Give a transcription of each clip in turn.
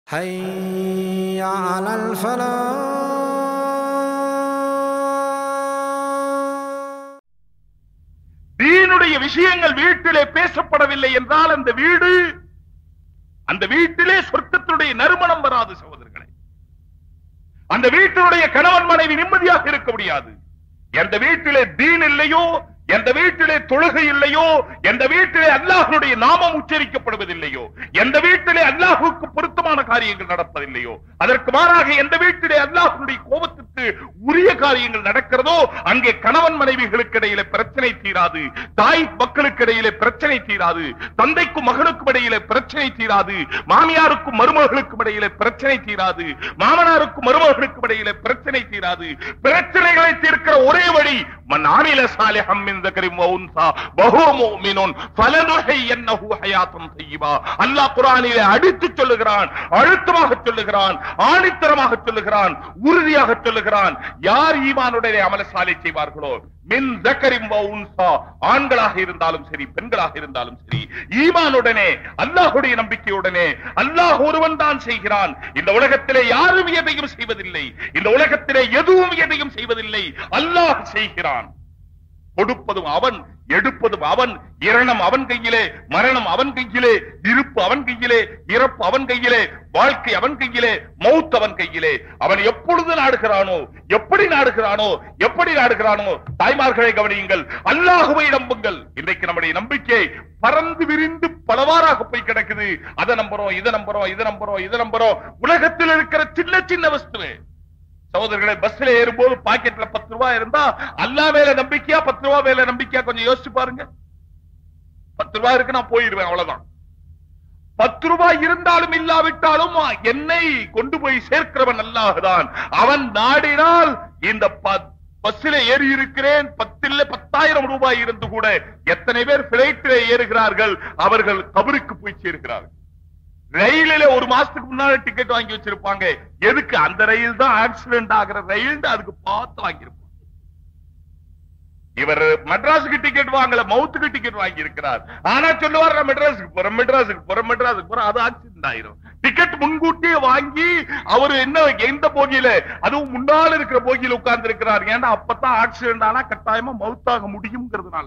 حي على الفلاح. தீனுடைய விஷயங்கள் வீட்டிலே பேசப்படவில்லை என்றால் அந்த வீட்டிலே சொர்க்கத்தினுடைய நறுமணம் வராது சகோதரர்களே. அந்த வீட்டினுடைய கணவன் மனைவி நிம்மதியாக இருக்க முடியாது. எந்த வீட்டிலே தீன் இல்லையோ, எந்த வீட்டிலே தொழுகை இல்லையோ, எந்த வீட்டிலே அல்லாஹ்வுடைய நாமம் உச்சரிக்கப்படுவதில்லையோ, எந்த வீட்டிலே அல்லாஹ்வுக்கு பொருத்தமான காரியங்கள் நடப்பதில்லையோ, அதற்கு மாறாக எந்த வீட்டிலே அல்லாஹ்வுடைய கோபத்திற்கு உரிய காரியங்கள் நடக்கிறதோ அங்கே கணவன் மனைவிகளுக்கு இடையிலே பிரச்சனை தீராது, தாய் மக்களுக்கு இடையிலே பிரச்சனை தீராது, தந்தைக்கும் மகனுக்கும் இடையிலே பிரச்சனை தீராது, மாமியாருக்கும் மருமகளுக்கும் இடையிலே பிரச்சனை தீராது, மாமனாருக்கும் மருமகளுக்கும் இடையிலே பிரச்சனை தீராது. பிரச்சனைகளை தீர்க்கிற ஒரே வழி மன் ஆமில சாலிஹம் மின் ذكرٍ وأنثى وهو مؤمن فلنحيينه حياة طيبة. அல்லாஹ் குர்ஆனிலே அடித்து சொல்லுகிறான், அழுத்தமாக சொல்லுகிறான், ஆணித்தரமாக சொல்லுகிறான், உறுதியாக சொல்லுகிறான். யார் ஈமானுடைய அமல் சாலிஹ் செய்வார்களோ மின் ذكرٍ وأنثى, ஆண்களாக இருந்தாலும் சரி பெண்களாக இருந்தாலும் சரி, ஈமானுடனே அல்லாஹ்வுடைய நம்பிக்கையுடனே, அல்லாஹ் ஒருவன் தான் செய்கிறான், இந்த உலகத்திலே யாரும் எதையும் செய்வதில்லை, இந்த உலகத்திலே எதுவும் எதையும் செய்வதில்லை, அல்லாஹ் செய்கிறான். கொடுப்பதும் அவன், எடுப்பதும் அவன், இரணம் அவன் கையிலே, மரணம் அவன் கையிலே, இருப்பு அவன் கையிலே, இறப்பு அவன் கையிலே, வாழ்க்கை அவன் கையிலே, மௌத் அவன் கையிலே. அவன் எப்பொழுது நாடுகிறானோ, எப்படி நாடுகிறானோ, எப்படி நாடுகிறானோ. தாய்மார்களை கவனியுங்கள், அல்லாஹ்வை நம்புங்கள். இன்றைக்கு நம்முடைய நம்பிக்கை பறந்து விரிந்து பலவாறாக போய் கிடக்குது. அதை நம்புறோம், இதை நம்புறோம், இதை நம்புறோம், இதை நம்புறோம். உலகத்தில் இருக்கிற சின்ன சின்ன வஸ்துவே சகோதரர்களை, பஸ்ல ஏறும்போது பாக்கெட்ல 10 ரூபாய் இருந்தா அல்லா மேல நம்பிக்கையா 10 ரூபாய் மேல நம்பிக்கையா? கொஞ்சம் யோசிச்சு பாருங்க. 10 ரூபாய் இருக்கு, நான் போயிருவேன், அவ்வளவுதான். 10 ரூபாய் இருந்தாலும் இல்லாவிட்டாலும் என்னை கொண்டு போய் சேர்க்கிறவன் அல்லாஹ்தான். அவன் நாடினால் இந்த பஸ்ல ஏறி இருக்கிறேன், 10,000 ரூபாய் இருந்து கூட எத்தனை பேர் பிளைட்டில் ஏறுகிறார்கள், அவர்கள் கபருக்கு போய் சேர்க்கிறார்கள். ரயிலில ஒரு மாசத்துக்கு முன்னாடி டிக்கெட் வாங்கி வச்சிருப்பாங்க. எதுக்கு? அந்த ரயில் தான் ஆக்சிடென்ட் ஆகிற ரயில், அதுக்கு பார்த்து வாங்கியிருப்பாங்க. இவர் மெட்ராஸுக்கு டிக்கெட் வாங்கல, மவுத்துக்கு டிக்கெட் வாங்கி இருக்கிறார். ஆனா சொல்லுவார், நான் மெட்ராஸுக்கு போறேன், மெட்ராஸுக்கு போறேன், மெட்ராஸுக்கு போறேன். அது ஆக்சிடென்ட் ஆயிரும். டிக்கெட் முன்கூட்டியே வாங்கி அவரு என்ன எந்த போகியில, அதுவும் முன்னால இருக்கிற போகியில உட்கார்ந்து இருக்கிறார். ஏன்னா அப்பதான் ஆக்சிடென்ட் ஆனா கட்டாயமா மவுத்தாக முடியும்ங்கிறதுனால.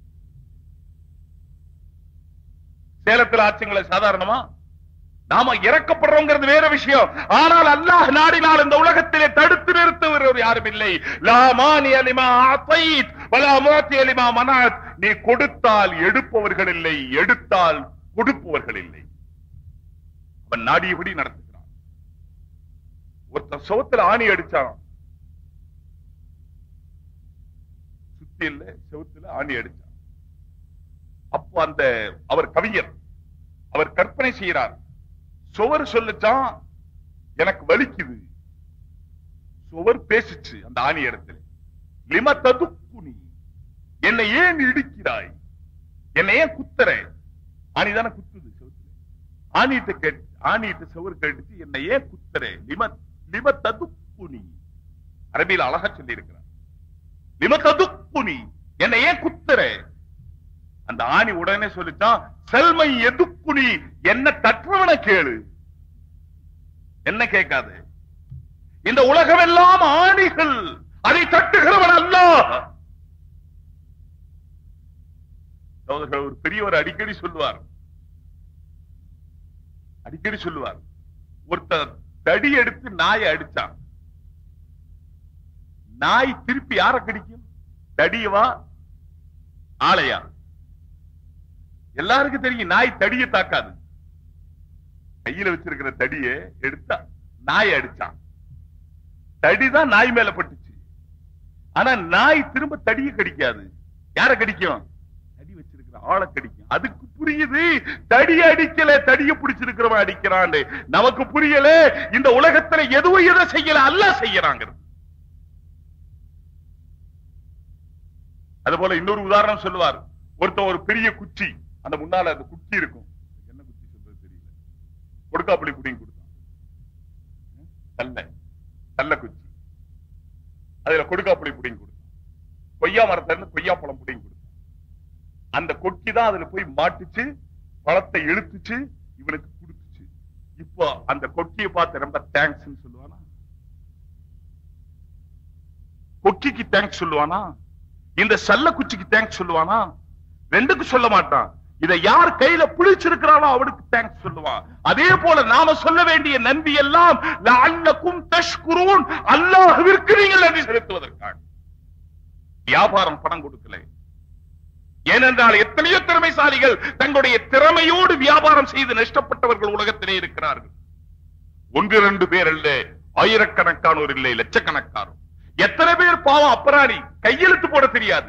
சேலத்தில் ஆச்சுங்களே சாதாரணமா, நாம இறக்கப்படுறோங்கிறது வேற விஷயம். ஆனால் அல்லாஹ் நாடினால் இந்த உலகத்திலே தடுத்து நிறுத்துவர் யாரும் இல்லை. லா மானிய லிமா அதைத் வலா முஅத்திய லிமா மனஅத். நீ கொடுத்தால் எடுப்பவர்கள் இல்லை, எடுத்தால் கொடுப்பவர்கள் இல்லை. அவன் நாடியபடி நடத்துகிறான். ஒருத்தன் சவுத்துல ஆணி அடிச்சான், சுத்தி இல்ல செவுத்துல ஆணி அடிச்சான். அப்போ அந்த அவர் கவிஞர், அவர் கற்பனை செய்கிறார். சுவர் சொல்லுச்சான், எனக்கு வலிக்குது. சுவர் பேசிச்சு அந்த ஆணி இடத்துல, லிம ததுக்குனி, என்னை ஏன் இடிக்கிறாய், என்னை ஏன் குத்துற? ஆணிதானே குத்துது செவத்துல. ஆணிட்டு சுவர் கேட்டுச்சு, என்னை ஏன் குத்துற? லிம ததுக்குனி. அரபியில் அழகா சொல்லி இருக்கிறார், லிம ததுக்குனி, என்னை ஏன் குத்துற? அந்த ஆணி உடனே சொல்லிச்சான், செல்மை எதுக்குனி, என்ன தற்றவன கேளு, என்ன கேட்காது. இந்த உலகம் எல்லாம் ஆணிகள், அதை தட்டுகிறவன் அல்லாஹ். ஒரு பெரியவர் அடிக்கடி சொல்லுவார், ஒருத்தர் தடி எடுத்து நாயை அடிச்சான். நாய் திருப்பி யார கடிக்கும்? தடியவா ஆளையா? எல்லாருக்கும் தெரியும் நாய் தடியை தாக்காது. கையில வச்சிருக்கிற தடியை எடுத்தா நாய் அடிச்சான், தடிதான் நாய் மேல பட்டுச்சு. ஆனா நாய் திரும்ப தடியை கடிக்காது. யார கடிக்கும்? தடி வச்சிருக்கிற ஆளை கடிக்கும். அதுக்கு புரியுது, தடி அடிக்கல, தடிய பிடிச்சிருக்கிறவன் அடிக்கிறான். நமக்கு புரியல, இந்த உலகத்துல எதுவும் எதை செய்யல, அல்லாஹ் செய்யறாங்க. அது போல இன்னொரு உதாரணம் சொல்லுவார். ஒருத்தன் ஒரு பெரிய குச்சி, அந்த முன்னால அந்த குச்சி இருக்கும், என்ன குச்சி சொல்றது தெரியல, கொடுக்காப்புளி குடிங்க கொடுத்தான். நல்ல குச்சி, அதுல கொடுக்காப்புளி புடிங்க கொடுத்தான். கொய்யா மரத்துல இருந்து கொய்யா பழம் புடிங்க கொடுத்தான். அந்த கொக்கி தான் அதுல போய் மாட்டுச்சு, பழத்தை இழுத்துச்சு, இவனுக்கு கொடுத்துச்சு. இப்போ அந்த கொக்கியை பார்த்து ரொம்ப தேங்க்ஸ் சொல்லுவானா? கொக்கிக்கு தேங்க்ஸ் சொல்லுவானா? இந்த சல்ல குச்சிக்கு தேங்க்ஸ் சொல்லுவானா? ரெண்டுக்கு சொல்ல மாட்டான். இதை யார் கையில பிடிச்சிருக்கிறானோ அவனுக்கு தேங்க்ஸ் சொல்லுவான். அதே போல நாம சொல்ல வேண்டிய நன்றி எல்லாம் லஅல்லகும் தஷ்குரூன், அல்லாஹ்விற்கு நீங்கள் நன்றி செலுத்துவதற்காக. வியாபாரம் பணம் கொடுக்கல. ஏனென்றால் எத்தனையோ திறமைசாலிகள் தங்களுடைய திறமையோடு வியாபாரம் செய்து நஷ்டப்பட்டவர்கள் உலகத்திலே இருக்கிறார்கள். ஒன்று ரெண்டு பேர் அல்ல, ஆயிரக்கணக்கானோர் இல்லை, லட்சக்கணக்கானோர். எத்தனை பேர் பாவம் அப்பராணி, கையெழுத்து போட தெரியாது,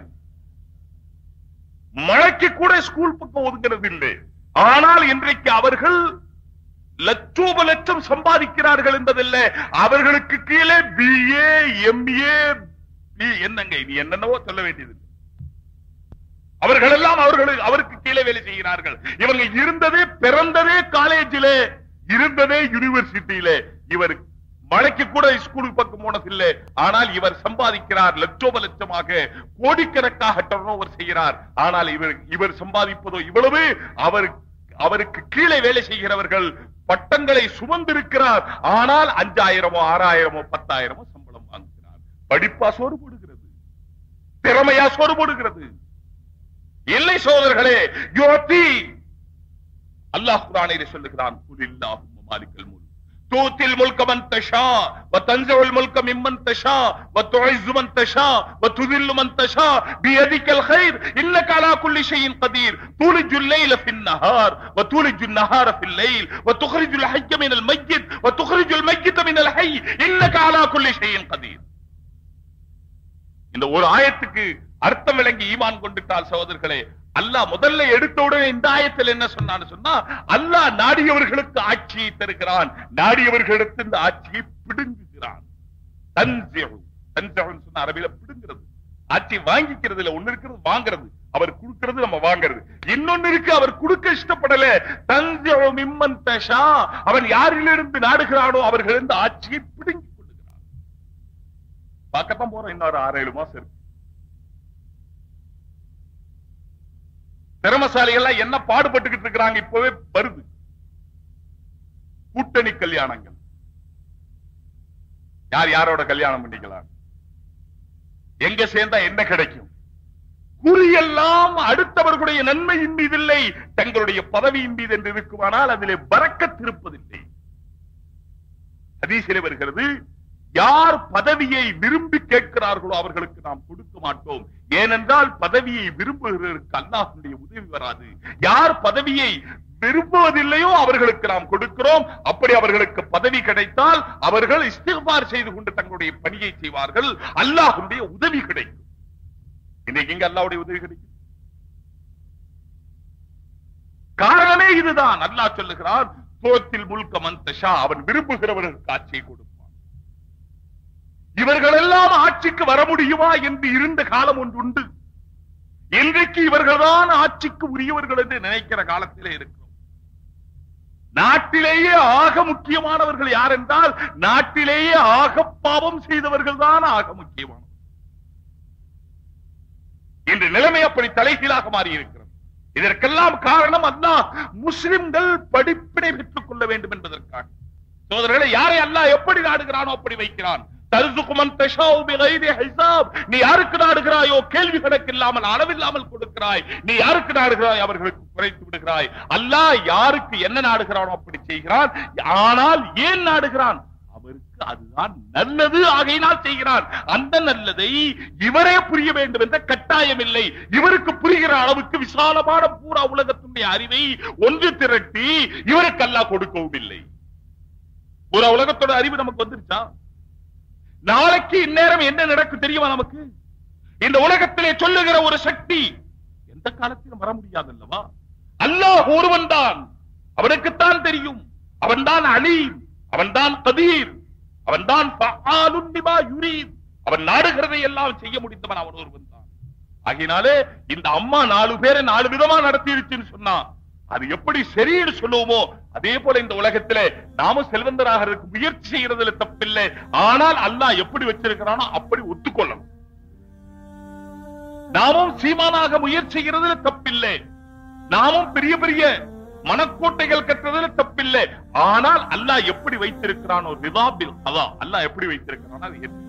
மழைக்கு கூட ஸ்கூல் பக்கம் ஒதுங்கிறது இல்லை. ஆனால் இன்றைக்கு அவர்கள் லட்சோப லட்சம் சம்பாதிக்கிறார்கள் என்பதில்லை. அவர்களுக்கு கீழே BA MA என்னங்க நீ என்னென்னவோ சொல்ல வேண்டியது. அவர்கள் எல்லாம் அவருக்கு கீழே வேலை செய்கிறார்கள். இவங்க இருந்ததே பிறந்ததே காலேஜிலே, இருந்ததே யூனிவர்சிட்டியிலே. இவர் மழைக்கு கூட ஸ்கூலுக்கு பக்கம் போனதில்லை. ஆனால் இவர் சம்பாதிக்கிறார் லட்சோப லட்சமாக, கோடிக்கணக்காக டர்ன் ஓவர் செய்கிறார். ஆனால் இவர் சம்பாதிப்பதோ இவ்வளவு. அவருக்கு கீழே வேலை செய்கிறவர்கள் பட்டங்களை சுமந்திருக்கிறார். ஆனால் 5000 6000 10,000 சம்பளம் வாங்குகிறார். படிப்பா சோறு போடுகிறது, திறமையா சோறு போடுகிறது இல்லை சோதர்களே. யோதி அல்லாஹ் குர்ஆனிலே சொல்லுகிறான், குலில்லாஹும்ம மாலிகல் முல்க் தூத்தில் முல்க மன் தஷா வ தன்ஸுல் முல்க மிம்மன் தஷா வ துஇஸ்ஸு மன் தஷா வ துதில்லு மன் தஷா பியதிகல் கைர் இன்னக அலா குல்லி ஷைஇன் கதீர் தூலிஜுல் லைல ஃபின் நஹார் வ தூலிஜுன் நஹார ஃபில் லைல் வ துக்ரிஜுல் ஹய்ய மினல் மய்யித் வ துக்ரிஜுல் மய்யித மினல் ஹய் இன்னக அலா குல்லி ஷைஇன் கதீர். இந்த ஒரு ஆயத்துக்கு அர்த்தம் விளங்கி ஈமான் கொண்டுட்டால் சகோதரர்களே, அல்லாஹ் முதல்ல எடுத்த உடனே இந்த ஆயத்தில் என்ன சொன்னான்னு சொன்னா, அல்லாஹ் நாடியவர்களுக்கு ஆட்சியை தருகிறான், நாடியவர்களுக்கு இந்த ஆட்சியை பிடுங்குகிறான். சொன்ன அரபியில பிடுங்கிறது, ஆட்சி வாங்கிக்கிறது இல்ல. ஒண்ணு இருக்கிறது வாங்குறது, அவர் கொடுக்கிறது நம்ம வாங்குறது. இன்னொன்னு இருக்கு, அவர் கொடுக்க இஷ்டப்படல. தன்ஸிஉ மிம்மன் தஷா, அவன் யாரிலிருந்து நாடுகிறானோ அவர்களிருந்து ஆட்சியை பிடுங்கி கொள்ளுகிறான். பார்க்கத்தான் போறோம், இன்னொரு 6-7 மாசம் இருக்கு. திறமசாலிகள் என்ன பாடுபட்டுக்கிட்டு இருக்கிறாங்க, இப்பவே வருது கூட்டணி கல்யாணங்கள். யார் யாரோட கல்யாணம் பண்ணிக்கலாம், எங்க சேர்ந்தா என்ன கிடைக்கும், குறியெல்லாம் அடுத்தவர்களுடைய நன்மையின் மீது இல்லை, தங்களுடைய பதவியின் மீது என்று இருக்குமானால் அதிலே பரக்கத் இருப்பதில்லை. ஹதீஸிலே வருகிறது, யார் பதவியை விரும்பி கேட்கிறார்களோ அவர்களுக்கு நாம் கொடுக்க மாட்டோம். ஏனென்றால் பதவியை விரும்புகிறவர்களுக்கு அல்லாஹ்வுடைய உதவி வராது. யார் பதவியை விரும்புவதில்லையோ அவர்களுக்கு நாம் கொடுக்கிறோம். அப்படி அவர்களுக்கு பதவி கிடைத்தால் அவர்கள் இஸ்திக்பார் செய்து கொண்டு தங்களுடைய பணியை செய்வார்கள், அல்லாஹ்வுடைய உதவி கிடைக்கும். இன்னைக்கு இங்க அல்லாஹ்வுடைய உதவி கிடைக்கும். காரணமே இதுதான். அல்லாஹ் சொல்லுகிறான், தூத்தில் முல்க மன் தஷா, அவன் விரும்புகிறவர்களுக்கு ஆட்சியை கொடுப்பான். இவர்கள் எல்லாம் ஆட்சிக்கு வர முடியுமா என்று இருந்த காலம் ஒன்று உண்டு. இன்றைக்கு இவர்கள்தான் ஆட்சிக்கு உரியவர்கள் என்று நினைக்கிற காலத்திலே இருக்கிறோம். நாட்டிலேயே ஆக முக்கியமானவர்கள் யார் என்றால், நாட்டிலேயே ஆக பாவம் செய்தவர்கள் தான் ஆக முக்கியமானவர்கள். இன்று நிலைமை அப்படி தலைகீழாக மாறி இருக்கிறது. இதற்கெல்லாம் காரணம் அல்லாஹ் முஸ்லிம்கள் படிப்பினை பெற்றுக் கொள்ள வேண்டும் என்பதற்காக. சோதரர்களை, யாரை அல்லாஹ் எப்படி நாடுகிறானோ அப்படி வைக்கிறான். நீ யாருக்கு நாடுகிறாயோ கேள்வி கணக்கு இல்லாமல் அளவில்லாமல் கொடுக்கிறாய், நீ யாருக்கு நாடுகிறாய் அவர்களுக்கு குறைத்து விடுகிறாய். அல்லாஹ் யாருக்கு என்ன நாடுகிறானோ அப்படி செய்கிறான். ஆனால் ஏன் நாடுகிறான், அவருக்கு அதுதான் நல்லது ஆகையினால் செய்கிறான். அந்த நல்லதை இவரே புரிய வேண்டும் என்ற கட்டாயம் இல்லை. இவருக்கு புரிகிற அளவுக்கு விசாலமான பூரா உலகத்துடைய அறிவை ஒன்று திரட்டி இவருக்கு அல்லாஹ் கொடுக்கவும் இல்லை. பூரா உலகத்தோட அறிவு நமக்கு வந்துருச்சா? நாளைக்கு இந்நேரம் என்ன நடக்கும் தெரியுமா நமக்கு? இந்த உலகத்திலே சொல்லுகிற ஒரு சக்தி எந்த காலத்திலும் வர முடியாது அல்லவா? அல்லாஹ் ஒருவன் தான், அவனுக்குத்தான் தெரியும். அவன் தான் அலீம், அவன் தான் கதீர், அவன் தான் ஃபஆலுன் லிமா யுரீத். அவன் நாடுகிறதை எல்லாம் செய்ய முடிந்தவன் அவன் ஒருவன் தான். ஆகினாலே இந்த அம்மா 4 பேரை 4 விதமா நடத்திடுச்சுன்னு சொன்னா அது எப்படி சரின்னு சொல்லுவோமோ அதே போல இந்த உலகத்திலே நாம செல்வந்தராக முயற்சி செய்யறதுல தப்பில்லை. ஆனால் அல்லாஹ் எப்படி வச்சிருக்கிறானோ அப்படி ஒத்துக்கொள்ளணும். நாமும் சீமானாக முயற்சி செய்யறதுல தப்பில்லை. நாமும் பெரிய பெரிய மனக்கோட்டைகள் கட்டுறதுல தப்பில்லை. ஆனால் அல்லாஹ் எப்படி வைத்திருக்கிறான், ஒரு ரிதாபில் அல்லாஹ் எப்படி வைத்திருக்கிறான், அது